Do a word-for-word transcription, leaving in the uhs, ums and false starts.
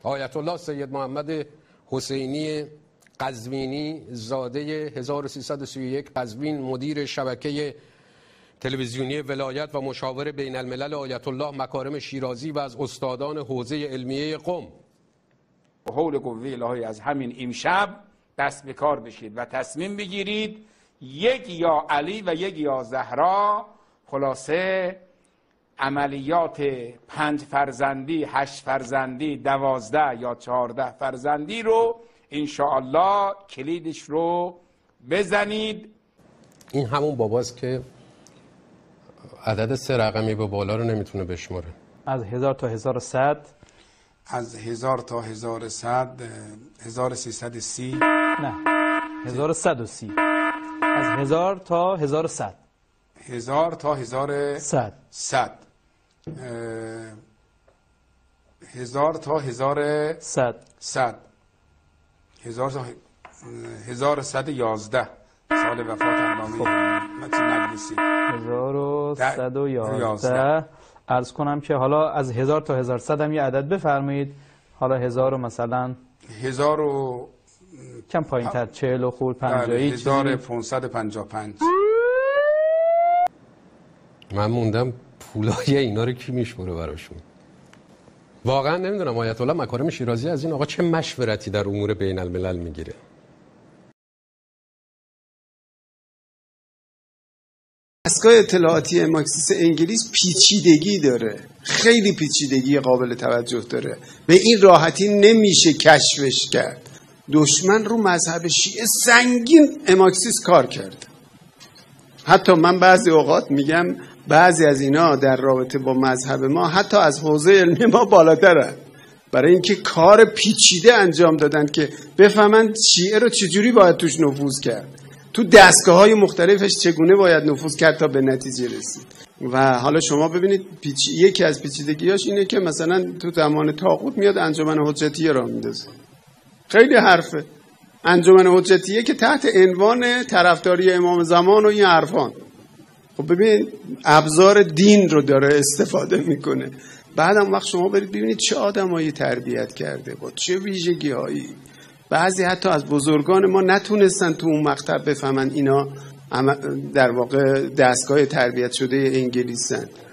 آیت الله سید محمد حسینی قزوینی زاده هزار و سیصد و سی و یک قزوین، مدیر شبکه تلویزیونی ولایت و مشاور بین الملل آیت الله مکارم شیرازی و از استادان حوزه علمیه قم. حول قوه الهی از همین امشب دست به کار بشید و تصمیم بگیرید یک یا علی و یک یا زهرا، خلاصه عملیات پنج فرزندی، هشت فرزندی، دوازده یا چهارده فرزندی رو انشاءالله کلیدش رو بزنید. این همون باباست که عدد سه رقمی به بالا رو نمیتونه بشماره. از هزار تا هزار و صد، از هزار تا هزار و صد، هزار و سیصد و سی، نه هزار و صد و سی، از هزار تا هزار و صد، هزار تا هزار و صد، صد، هزار تا هزار و صد، صد، هزار تا هزار و صد و یازده سال وفات علامه مجلسی. هزار و صد و یازده. عرض کنم که حالا از هزار تا هزار و صد هم یه عدد بفرمایید. حالا هزار و مثلا هزار و کم پایین تر، چهل و خورد پنجایی، هزار و پانصد و پنجاه و پنج. من موندم پولای اینا رو کی میشموره براشون. واقعا نمیدونم آیت الله مکارم شیرازی از این آقا چه مشورتی در امور بین الملل میگیره. دستگاه اطلاعاتی اماکسیس انگلیس پیچیدگی داره، خیلی پیچیدگی قابل توجه داره، به این راحتی نمیشه کشفش کرد. دشمن رو مذهب شیعه سنگین اماکسیس کار کرده. حتی من بعضی اوقات میگم بعضی از اینا در رابطه با مذهب ما حتی از حوزه علمی ما بالاترن، برای اینکه کار پیچیده انجام دادن که بفهمن شیعه رو چجوری باید توش نفوذ کرد، تو دستگاه های مختلفش چگونه باید نفوذ کرد تا به نتیجه رسید. و حالا شما ببینید پیچ... یکی از پیچیدگیاش اینه که مثلا تو زمان طاغوت میاد انجمن حجتیه را میندازه. خیلی حرفه. انجمن حجتیه که تحت عنوان طرفداری امام زمان و این حرفان، خب ببین ابزار دین رو داره استفاده میکنه. بعدم وقت شما برید ببینید چه آدمایی تربیت کرده، با چه ویژگی هایی. بعضی حتی از بزرگان ما نتونستن تو اون مقطع بفهمن اینا در واقع دستگاه تربیت شده انگلیسن.